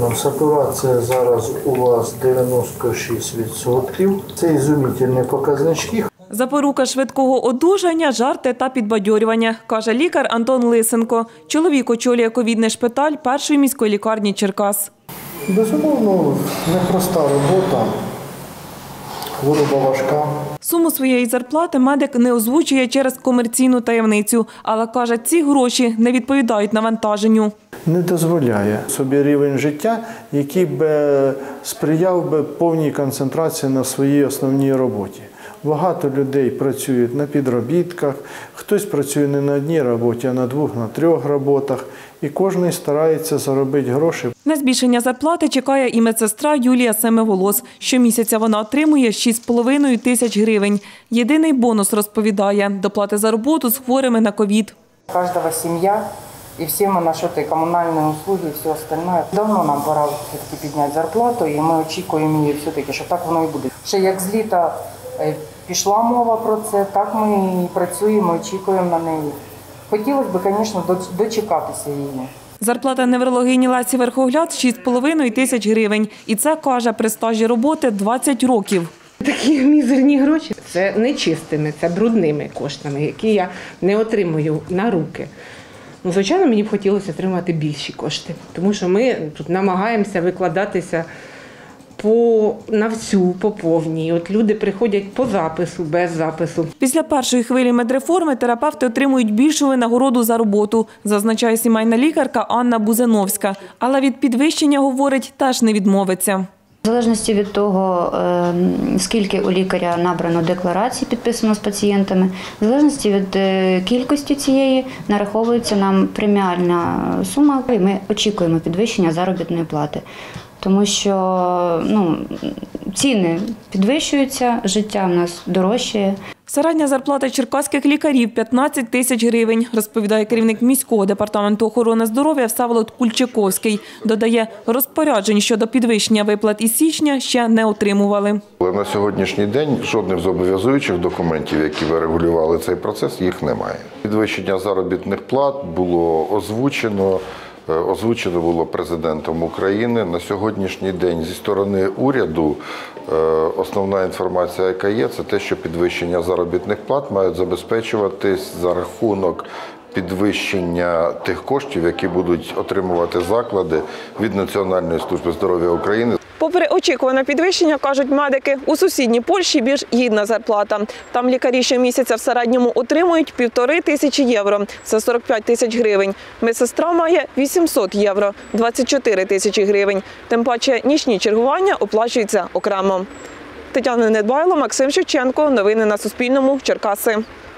Сатурація зараз у вас 96%. Це ізумітельні показнички. Запорука швидкого одужання – жарти та підбадьорювання, каже лікар Антон Лисенко. Чоловік очолює ковідний шпиталь першої міської лікарні Черкас. Безумовно, непроста робота, хвороба важка. Суму своєї зарплати медик не озвучує через комерційну таємницю, але каже, ці гроші не відповідають навантаженню. Не дозволяє собі рівень життя, який би сприяв би повній концентрації на своїй основній роботі. Багато людей працюють на підробітках, хтось працює не на одній роботі, а на двох, на трьох роботах. І кожен старається заробити гроші. На збільшення зарплати чекає і медсестра Юлія Семиволос. Щомісяця вона отримує 6,5 тисяч гривень. Єдиний бонус, розповідає, доплати за роботу з хворими на ковід. Кожного сім'я і всі ми на і комунальні услуги, і все остальне. Давно нам пора підняти зарплату, і ми очікуємо її все-таки, що так воно і буде. Ще як з літа пішла мова про це, так ми і працюємо, очікуємо на неї. Хотілося б, звісно, дочекатися її. Зарплата неврологині Лесі Верхогляд – 6,5 тисяч гривень. І це, каже, при стажі роботи 20 років. Такі мізерні гроші – це не чистими, це брудними коштами, які я не отримую на руки. Звичайно, мені б хотілося отримати більші кошти, тому що ми тут намагаємося викладатися по повній. От люди приходять по запису, без запису. Після першої хвилі медреформи терапевти отримують більшу винагороду за роботу, зазначає сімейна лікарка Анна Бузиновська. Але від підвищення, говорить, теж не відмовиться. В залежності від того, скільки у лікаря набрано декларацій, підписано з пацієнтами, в залежності від кількості цієї нараховується нам преміальна сума, і ми очікуємо підвищення заробітної плати. Тому що ціни підвищуються, життя в нас дорожчає. Середня зарплата черкаських лікарів – 15 тисяч гривень, розповідає керівник міського департаменту охорони здоров'я Всеволод Кульчаковський. Додає, розпоряджень щодо підвищення виплат із січня ще не отримували. На сьогоднішній день жодних зобов'язуючих документів, які би регулювали цей процес, їх немає. Підвищення заробітних плат було озвучено було президентом України. На сьогоднішній день зі сторони уряду основна інформація, яка є, це те, що підвищення заробітних плат мають забезпечуватись за рахунок підвищення тих коштів, які будуть отримувати заклади від Національної служби здоров'я України. Попри очікуване підвищення, кажуть медики, у сусідній Польщі більш гідна зарплата. Там лікарі щомісяця в середньому отримують 1500 євро, це 45 тисяч гривень. Медсестра має 800 євро, 24 тисячі гривень. Тим паче нічні чергування оплачуються окремо. Тетяна Недбайло, Максим Шевченко. Новини на Суспільному. Черкаси.